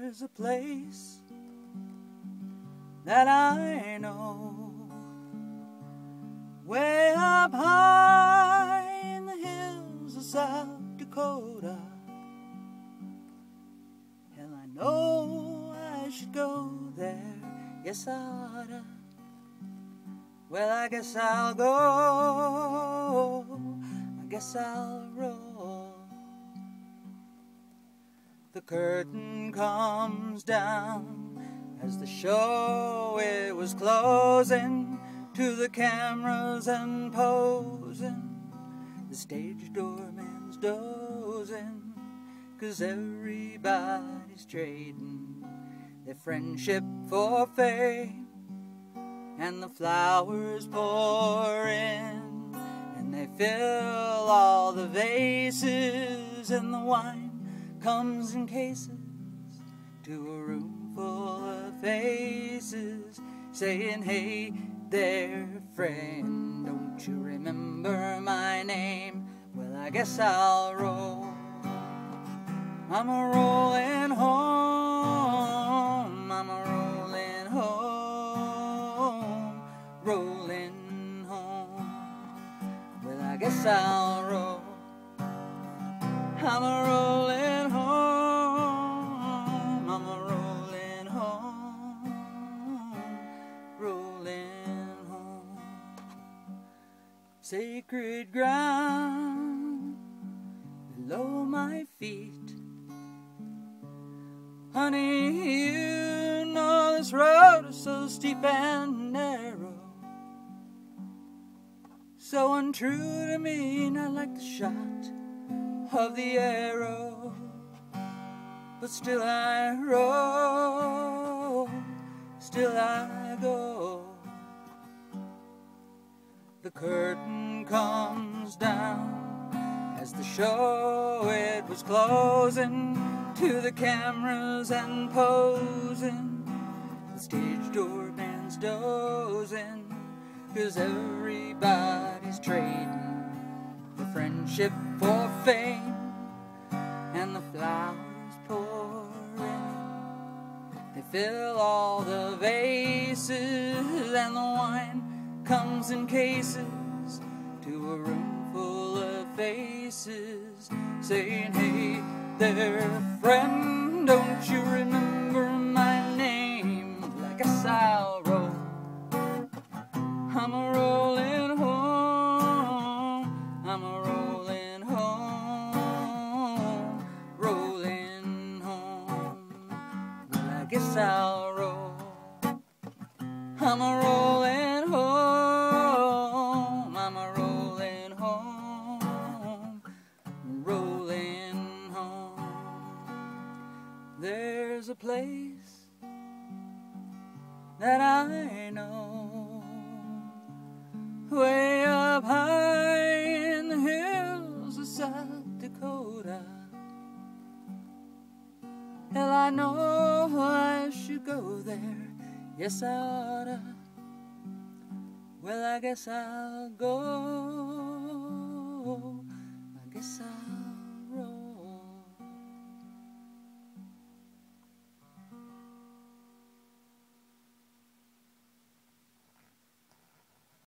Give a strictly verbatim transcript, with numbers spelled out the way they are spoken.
There's a place that I know, way up high in the hills of South Dakota. Hell, I know I should go there, yes I oughta. Well, I guess I'll go, I guess I'll roll. The curtain comes down as the show it was closing, to the cameras and posing. The stage doorman's dozing, 'cause everybody's trading their friendship for fame. And the flowers pour in, and they fill all the vases, and the wine comes in cases to a room full of faces, saying, hey there friend, don't you remember my name? Well, I guess I'll roll. I'm a rolling home, I'm a rolling home, rolling home. Well, I guess I'll roll. I'm a rolling home, I'm a rolling home, rolling home. Sacred ground below my feet. Honey, you know this road is so steep and narrow, so untrue to me, not like the shot of the arrow. But still I roll, still I go. The curtain comes down as the show it was closing, to the cameras and posing. The stage doorman's dozing, 'cause everybody's trading the friendship for fame. And the flowers pour in, they fill all the vases, and the wine comes in cases to a room full of faces, saying, hey there friend, don't you remember my name? Well, I guess I'll roll. I'm a rolling home, I'm a rolling home, rolling home. Well, I guess I'll roll. I'm a rolling home, I'm a rolling home, rolling home. There's a place that I know, way up high in the hills of South Dakota. Hell, I know I should go there, yes I oughta. Well, I guess I'll go, I guess I'll